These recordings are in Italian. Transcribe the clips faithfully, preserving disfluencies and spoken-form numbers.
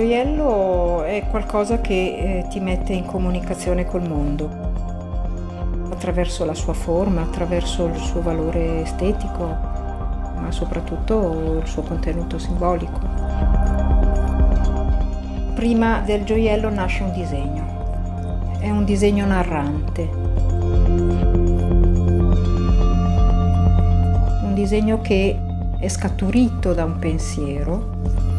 gioiello è qualcosa che eh, ti mette in comunicazione col mondo, attraverso la sua forma, attraverso il suo valore estetico, ma soprattutto il suo contenuto simbolico. Prima del gioiello nasce un disegno, è un disegno narrante, un disegno che è scaturito da un pensiero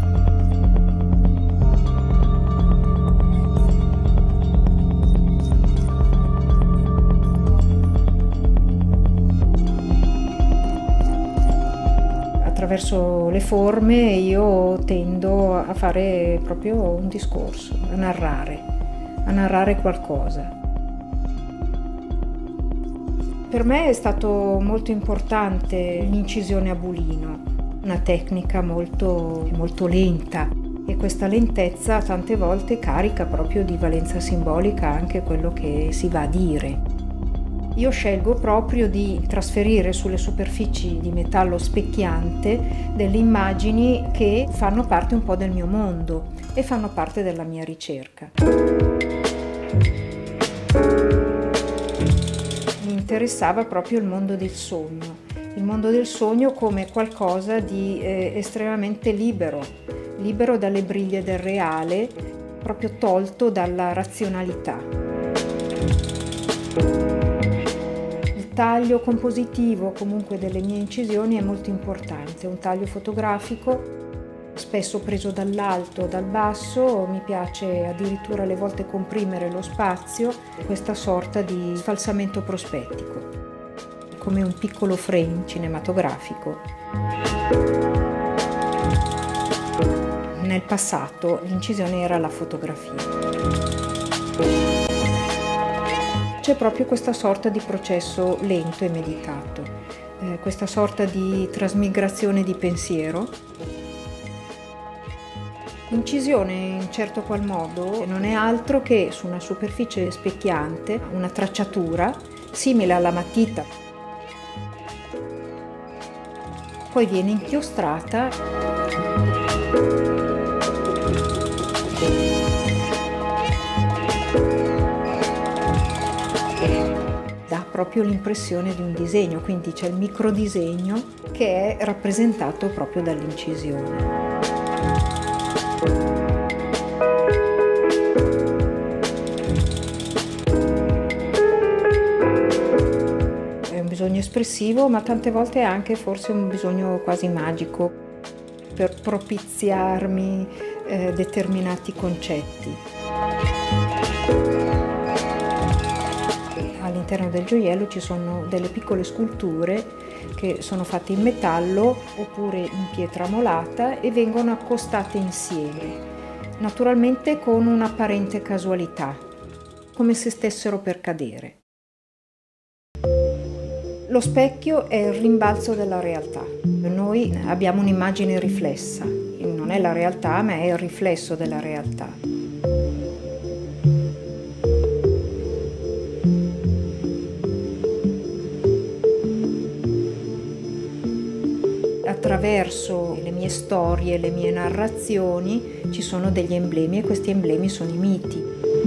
attraverso le forme. Io tendo a fare proprio un discorso, a narrare, a narrare qualcosa. Per me è stato molto importante l'incisione a bulino, una tecnica molto, molto lenta, e questa lentezza tante volte carica proprio di valenza simbolica anche quello che si va a dire. Io scelgo proprio di trasferire sulle superfici di metallo specchiante delle immagini che fanno parte un po' del mio mondo e fanno parte della mia ricerca. Mi interessava proprio il mondo del sogno, il mondo del sogno come qualcosa di eh, estremamente libero, libero dalle briglie del reale, proprio tolto dalla razionalità. Il taglio compositivo comunque delle mie incisioni è molto importante, un taglio fotografico spesso preso dall'alto o dal basso. Mi piace addirittura alle volte comprimere lo spazio, questa sorta di sfalsamento prospettico, come un piccolo frame cinematografico. Nel passato l'incisione era la fotografia. C'è proprio questa sorta di processo lento e meditato, eh, questa sorta di trasmigrazione di pensiero. L'incisione in un certo qual modo non è altro che su una superficie specchiante una tracciatura simile alla matita. Poi viene inchiostrata proprio l'impressione di un disegno, quindi c'è il microdisegno che è rappresentato proprio dall'incisione. È un bisogno espressivo, ma tante volte è anche forse un bisogno quasi magico per propiziarmi eh, determinati concetti. All'interno del gioiello ci sono delle piccole sculture che sono fatte in metallo oppure in pietra molata e vengono accostate insieme, naturalmente con un'apparente casualità, come se stessero per cadere. Lo specchio è il rimbalzo della realtà. Noi abbiamo un'immagine riflessa, non è la realtà ma è il riflesso della realtà. Attraverso le mie storie, le mie narrazioni ci sono degli emblemi e questi emblemi sono i miti.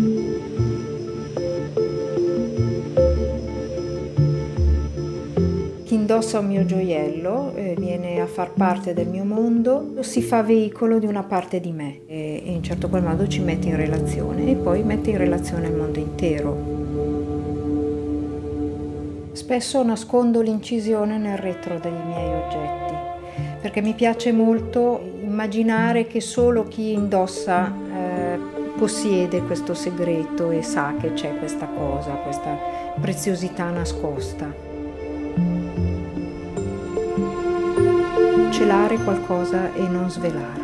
Chi indossa un mio gioiello eh, viene a far parte del mio mondo, si fa veicolo di una parte di me e, e in un certo qual modo ci mette in relazione e poi mette in relazione il mondo intero. Spesso nascondo l'incisione nel retro dei miei oggetti, perché mi piace molto immaginare che solo chi indossa eh, possiede questo segreto e sa che c'è questa cosa, questa preziosità nascosta. Celare qualcosa e non svelarlo.